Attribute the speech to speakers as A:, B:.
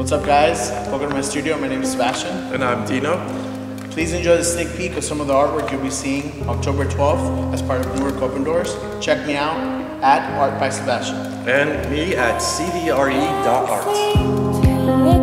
A: What's up, guys? Welcome to my studio. My name is Sebastian.
B: And I'm Dino.
A: Please enjoy the sneak peek of some of the artwork you'll be seeing October 12th as part of Newark Open Doors. Check me out at Art by Sebastian.
B: And me at cdre.art.